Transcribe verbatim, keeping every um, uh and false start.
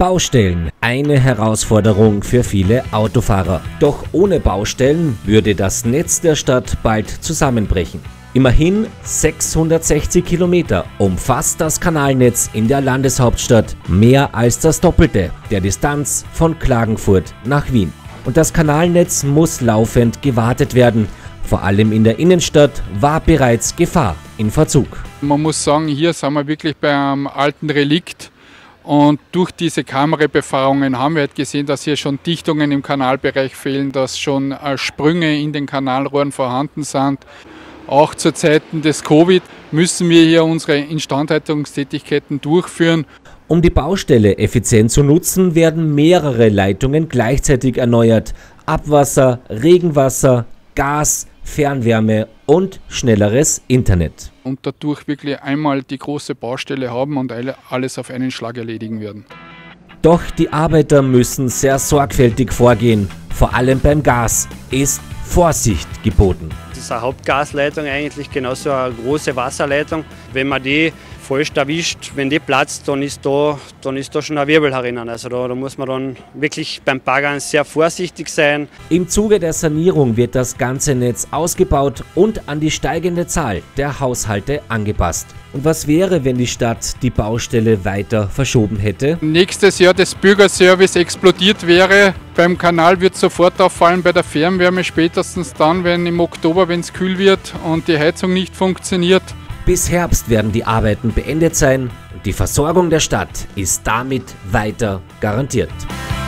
Baustellen, eine Herausforderung für viele Autofahrer. Doch ohne Baustellen würde das Netz der Stadt bald zusammenbrechen. Immerhin sechshundertsechzig Kilometer umfasst das Kanalnetz in der Landeshauptstadt, mehr als das Doppelte der Distanz von Klagenfurt nach Wien. Und das Kanalnetz muss laufend gewartet werden. Vor allem in der Innenstadt war bereits Gefahr in Verzug. Man muss sagen, hier sind wir wirklich beim alten Relikt. Und durch diese Kamerabefahrungen haben wir halt gesehen, dass hier schon Dichtungen im Kanalbereich fehlen, dass schon Sprünge in den Kanalrohren vorhanden sind. Auch zu Zeiten des Covid müssen wir hier unsere Instandhaltungstätigkeiten durchführen. Um die Baustelle effizient zu nutzen, werden mehrere Leitungen gleichzeitig erneuert. Abwasser, Regenwasser, Gas, Fernwärme und schnelleres Internet. Und dadurch wirklich einmal die große Baustelle haben und alles auf einen Schlag erledigen werden. Doch die Arbeiter müssen sehr sorgfältig vorgehen. Vor allem beim Gas ist Vorsicht geboten. Das ist eine Hauptgasleitung, eigentlich genauso eine große Wasserleitung. Wenn man die falsch erwischt, wenn die platzt, dann ist da, dann ist da schon ein Wirbel herinnen. Also da, da muss man dann wirklich beim Baggern sehr vorsichtig sein. Im Zuge der Sanierung wird das ganze Netz ausgebaut und an die steigende Zahl der Haushalte angepasst. Und was wäre, wenn die Stadt die Baustelle weiter verschoben hätte? Nächstes Jahr das Bürgerservice explodiert wäre. Beim Kanal wird sofort auffallen, bei der Fernwärme spätestens dann, wenn im Oktober, wenn es kühl wird und die Heizung nicht funktioniert. Bis Herbst werden die Arbeiten beendet sein und die Versorgung der Stadt ist damit weiter garantiert.